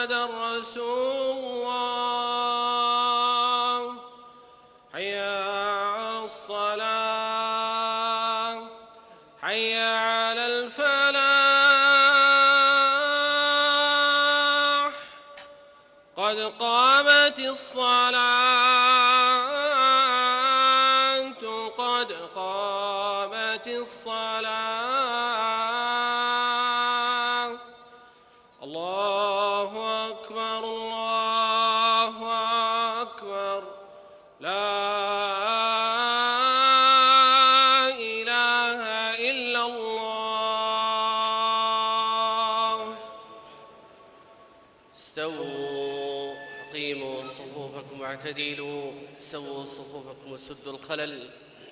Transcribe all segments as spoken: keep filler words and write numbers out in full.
محمدًا رسول الله. حي على الصلاة، حي على الفلاح، قد قامت الصلاة، قد قامت الصلاة. الله أكبر، الله أكبر، لا إله إلا الله. استووا، أقيموا صفوفكم واعتدلوا، سووا صفوفكم وسدوا الخلل.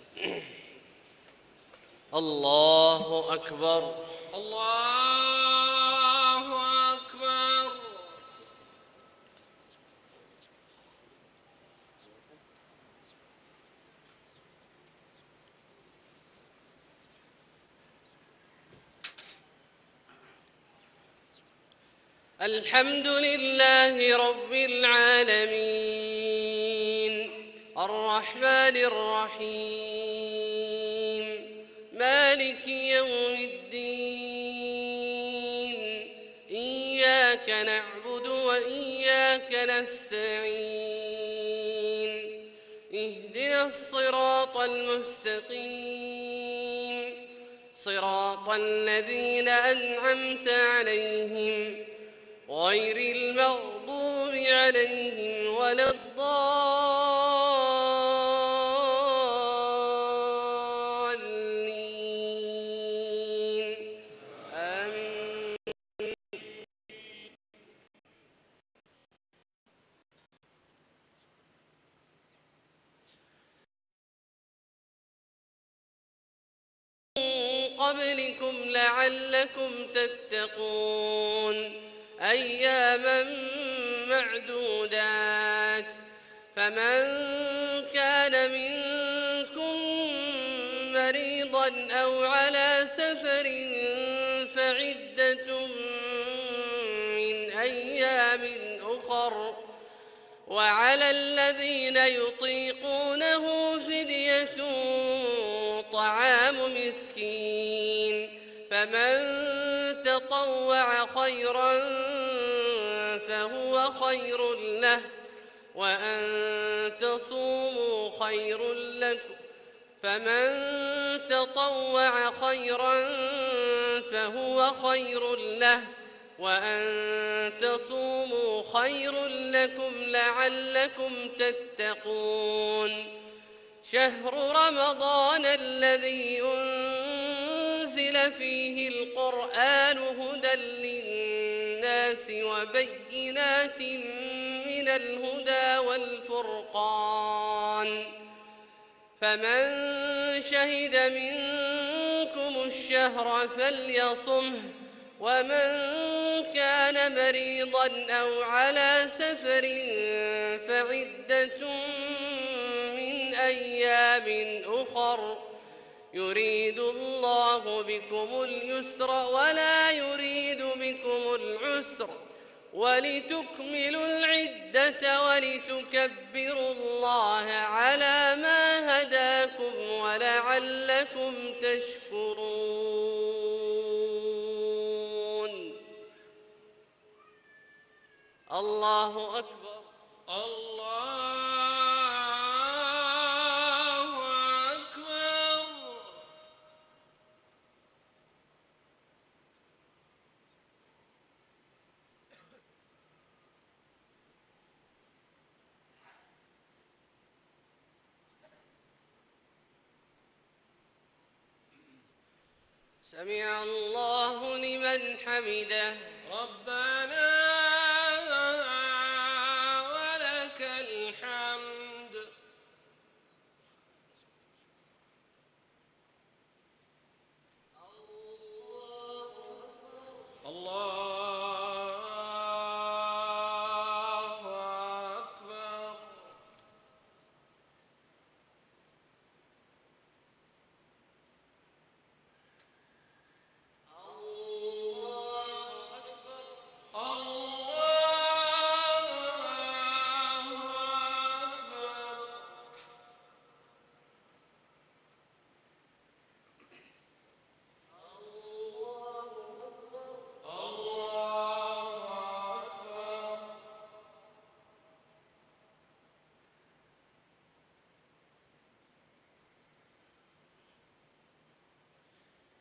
الله أكبر، الله أكبر. الحمد لله رب العالمين، الرحمن الرحيم، مالك يوم الدين. إياك نعبد وإياك نستعين، اهدنا الصراط المستقيم، صراط الذين أنعمت عليهم غير المغضوب عليهم ولا الضالين. آمين. قبلكم لعلكم تتقون، أياما معدودات، فمن كان منكم مريضا أو على سفر فعدة من أيام أخر، وعلى الذين يطيقونه فدية طعام مسكين، فمن تطوع خيرا فهو خير له، وأن تصوموا خير لكم، فمن تطوع خيرا فهو خير له، وأن تصوموا خير لكم لعلكم تتقون. شهر رمضان الذي أنزل فيه القرآن هدى للناس وبينات من الهدى والفرقان، فمن شهد منكم الشهر فليصمه، ومن كان مريضا أو على سفر فعدة من أيام أخر، يريد الله بكم اليسر ولا يريد بكم العسر، ولتكملوا العدة ولتكبروا الله على ما هداكم ولعلكم تشكرون. الله أكبر، الله أكبر. سمع الله لمن حمده. ربنا ولك الحمد. الله أكبر. الله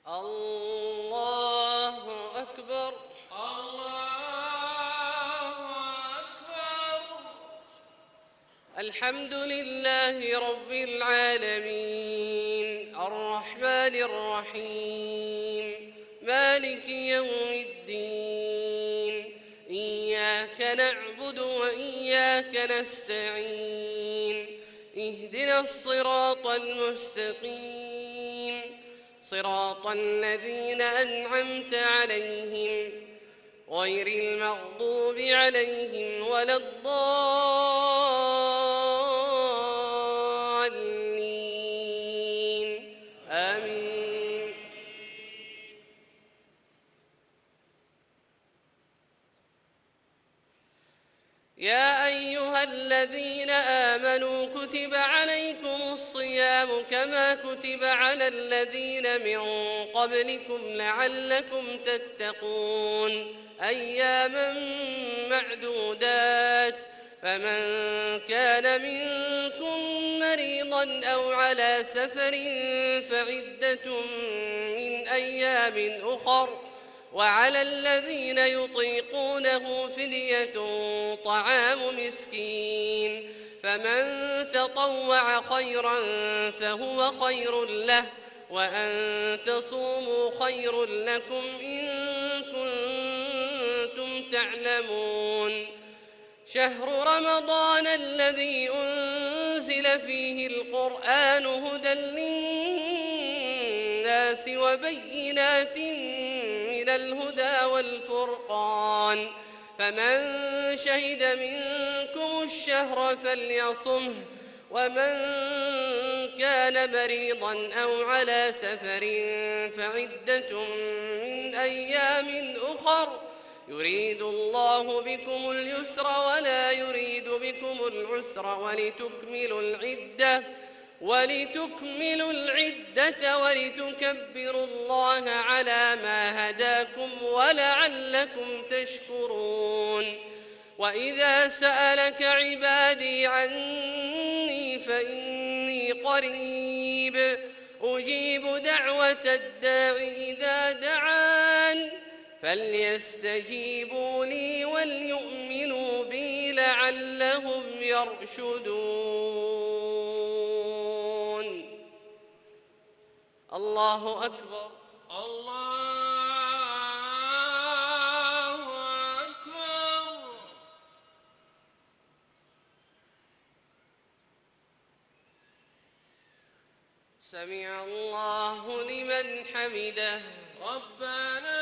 الله أكبر. الله أكبر. الحمد لله رب العالمين الرحمن الرحيم مالك يوم الدين إياك نعبد وإياك نستعين اهدنا الصراط المستقيم صراط الذين أنعمت عليهم غير المغضوب عليهم ولا الضالين آمين. يا أيها الذين آمنوا كتب عليكم الصيام كما كتب على الذين من قبلكم لعلكم تتقون أياما معدودات فمن كان منكم مريضا أو على سفر فعدة من أيام أخر وعلى الذين يطيقونه فدية طعام مسكين فمن تطوع خيرا فهو خير له وأن تصوموا خير لكم إن كنتم تعلمون. شهر رمضان الذي أنزل فيه القرآن هدى للناس وبينات من الهدى والفرقان فمن شهد منكم الشهر فليصمه ومن كان مريضا أو على سفر فعدة من أيام أخر يريد الله بكم اليسر ولا يريد بكم العسر ولتكملوا العدة ولتكملوا العدة ولتكبروا الله على ما هداكم ولعلكم تشكرون. وإذا سألك عبادي عني فإني قريب أجيب دعوة الداع إذا دعان فليستجيبوا لي وليؤمنوا بي لعلهم يرشدون. الله أكبر. الله أكبر. سمع الله لمن حمده. ربنا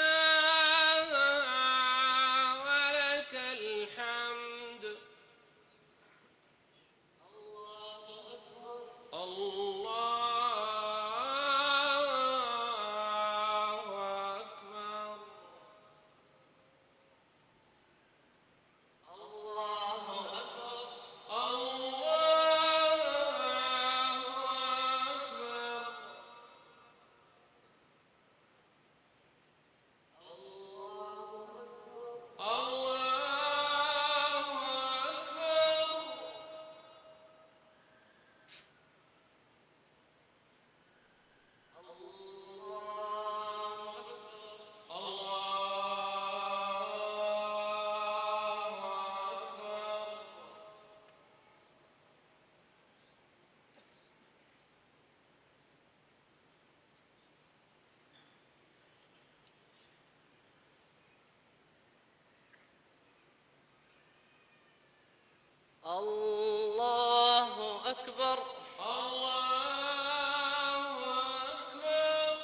ولك الحمد. الله أكبر. الله أكبر. الله أكبر. الله أكبر. الله أكبر. الله أكبر. الله أكبر.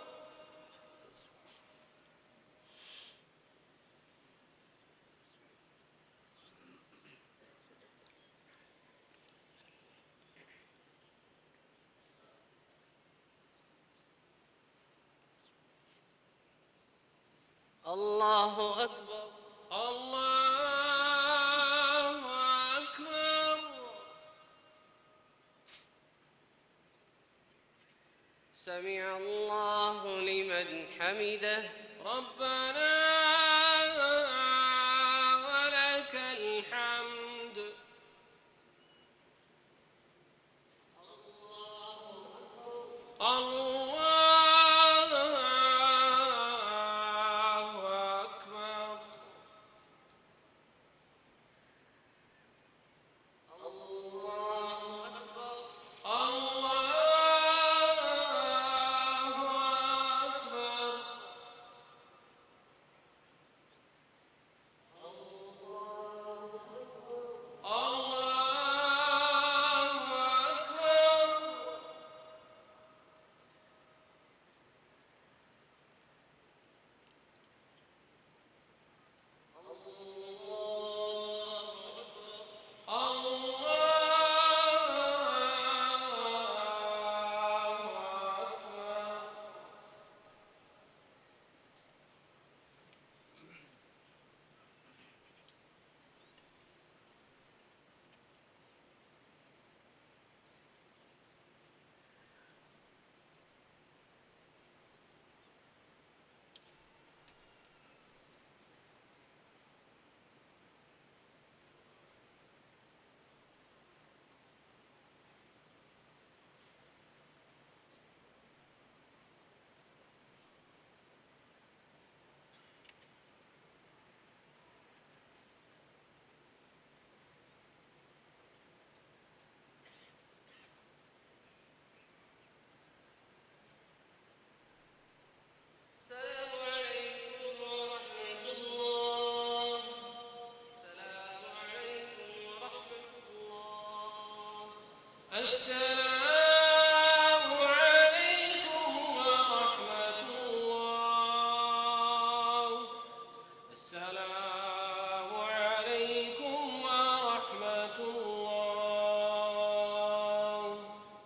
الله أكبر. الله أكبر. سمع الله لمن حمده. ربنا